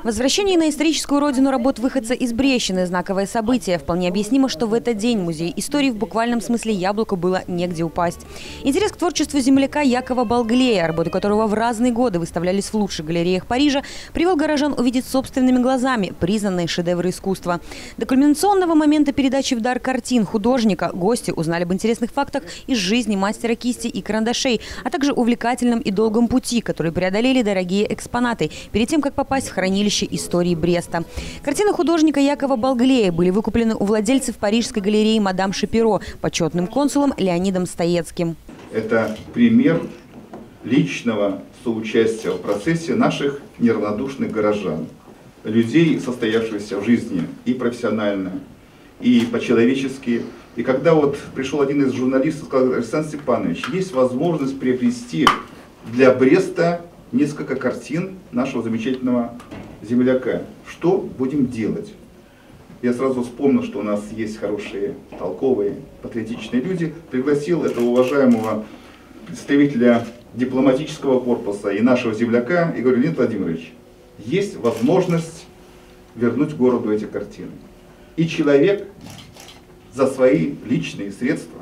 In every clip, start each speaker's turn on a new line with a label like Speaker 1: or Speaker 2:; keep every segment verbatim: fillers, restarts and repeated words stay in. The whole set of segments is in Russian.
Speaker 1: Возвращение на историческую родину работ выходца из Брещины – знаковое событие. Вполне объяснимо, что в этот день музей истории в буквальном смысле яблоку было негде упасть. Интерес к творчеству земляка Якова Болглея, работы которого в разные годы выставлялись в лучших галереях Парижа, привел горожан увидеть собственными глазами признанные шедевры искусства. До кульминационного момента передачи в дар картин художника гости узнали об интересных фактах из жизни мастера кисти и карандашей, а также увлекательном и долгом пути, который преодолели дорогие экспонаты перед тем, как попасть в хранилище истории Бреста. Картины художника Якова Болглея были выкуплены у владельцев парижской галереи «Мадам Шапиро» почетным консулом Леонидом Стоецким.
Speaker 2: Это пример личного соучастия в процессе наших неравнодушных горожан, людей, состоявшихся в жизни и профессионально, и по-человечески. И когда вот пришел один из журналистов, сказал: Александр Степанович, есть возможность приобрести для Бреста несколько картин нашего замечательного земляка. Что будем делать? Я сразу вспомнил, что у нас есть хорошие, толковые, патриотичные люди. Пригласил этого уважаемого представителя дипломатического корпуса и нашего земляка и говорю: Леонид Владимирович, есть возможность вернуть городу эти картины. И человек за свои личные средства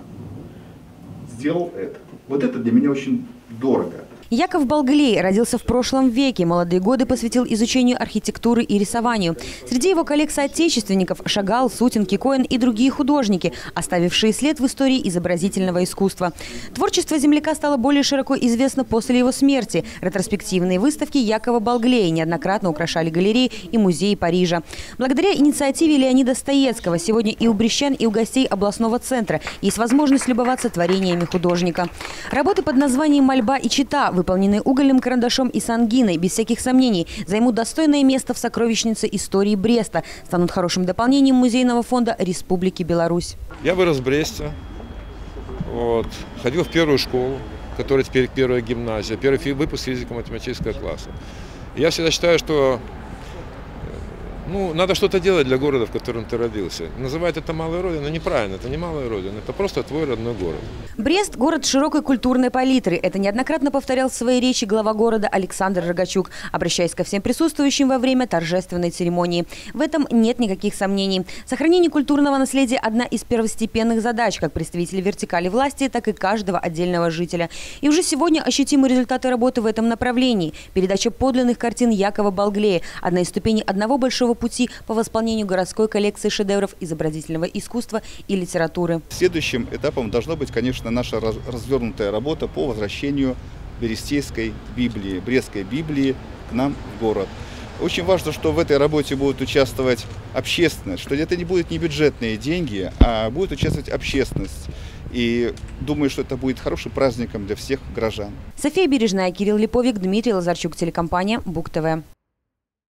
Speaker 2: сделал это. Вот это для меня очень дорого.
Speaker 1: Яков Болглей родился в прошлом веке, молодые годы посвятил изучению архитектуры и рисованию. Среди его коллег-соотечественников – Шагал, Сутин, Кикоин и другие художники, оставившие след в истории изобразительного искусства. Творчество земляка стало более широко известно после его смерти. Ретроспективные выставки Якова Болглея неоднократно украшали галереи и музеи Парижа. Благодаря инициативе Леонида Стоецкого сегодня и у брещан, и у гостей областного центра есть возможность любоваться творениями художника. Работы под названием «Мольба и чита», выполненные угольным карандашом и сангиной, без всяких сомнений, займут достойное место в сокровищнице истории Бреста, станут хорошим дополнением музейного фонда Республики Беларусь.
Speaker 3: Я вырос в Бресте, вот, ходил в первую школу, которая теперь первая гимназия, первый выпуск физико-математического класса. Я всегда считаю, что ну, надо что-то делать для города, в котором ты родился. Называть это малой родиной, но неправильно, это не малая родина, это просто твой родной город.
Speaker 1: Брест – город широкой культурной палитры. Это неоднократно повторял в своей речи глава города Александр Рогачук, обращаясь ко всем присутствующим во время торжественной церемонии. В этом нет никаких сомнений. Сохранение культурного наследия – одна из первостепенных задач как представителей вертикали власти, так и каждого отдельного жителя. И уже сегодня ощутимы результаты работы в этом направлении. Передача подлинных картин Якова Болглея – одна из ступеней одного большого пути по восполнению городской коллекции шедевров изобразительного искусства и литературы.
Speaker 2: Следующим этапом должна быть, конечно, наша развернутая работа по возвращению Берестейской Библии, Брестской Библии к нам в город. Очень важно, что в этой работе будет участвовать общественность, что это не будут не бюджетные деньги, а будет участвовать общественность. И думаю, что это будет хорошим праздником для всех горожан.
Speaker 1: София Бережная, Кирилл Липовик, Дмитрий Лазарчук, телекомпания БугТВ.